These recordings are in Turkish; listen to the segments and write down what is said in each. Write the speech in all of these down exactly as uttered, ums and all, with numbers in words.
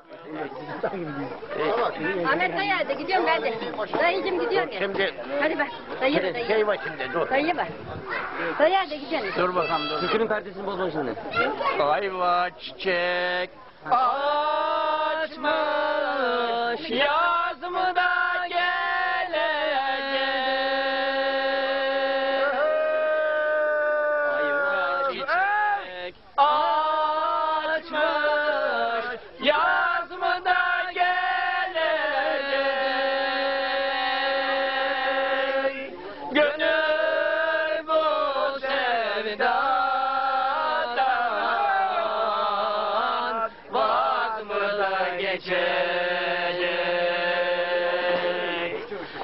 Ahmet dayı hadi gidiyorum ben de. Dayıcım gidiyorum ya. Şimdi hadi bak. Dayı dayı. şey var şimdi dur. Dayı bak. Dayı hadi gidiyorum. Dur bakalım dur. Türkünün kalitesini bozma şimdi. Ayva çiçek açmış yaz mı da gelecek. Ayva çiçek açmış yaz mı da gelecek. Gönül bu sevdadan vaz mı da geçecek.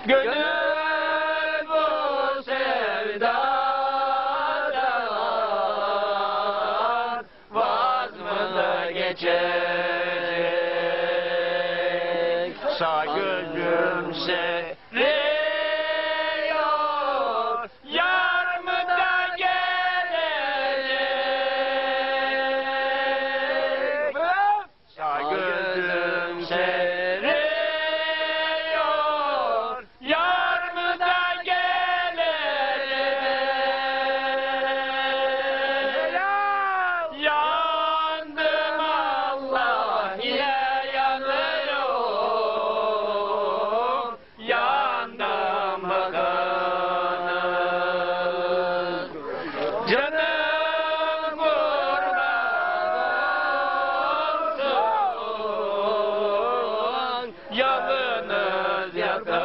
Gönül bu sevdadan vaz mı da geçecek. Sağ gözüm seriyor, yar mı da gelecek. Sağ gözüm seriyor, yar mı da gelecek. Yandım Allah ile yanıyorum, yandım bakanım. Canım kurban olsun, yalnız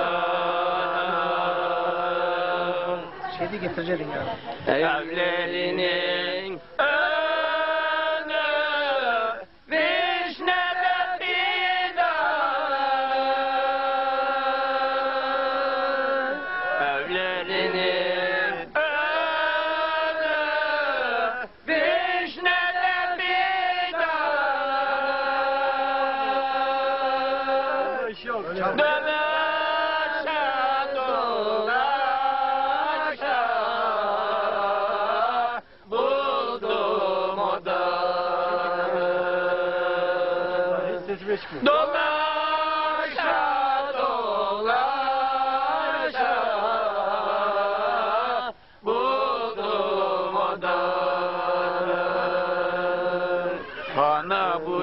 yakanım. Şeydi getirecektin ya. Evlerinin önü vişnede fidan. Evlerinin önü vişnede fidan. Döneşe dolaşa buldum odanı. Dolaşa dolaşa buldum odanı. Bana bu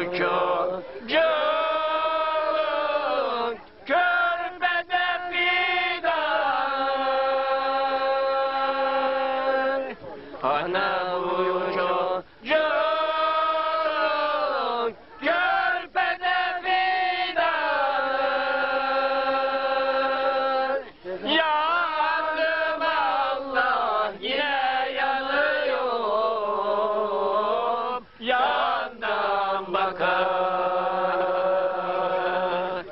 çocuğun körpede fidan. Ana bu çocuğun körpede fidan. Yandım Allah yine yanıyorum, yandım bakar.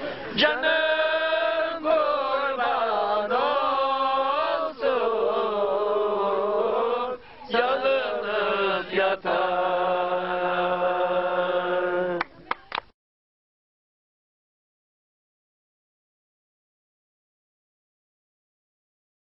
Canım kurban olsun, yalnız yatar.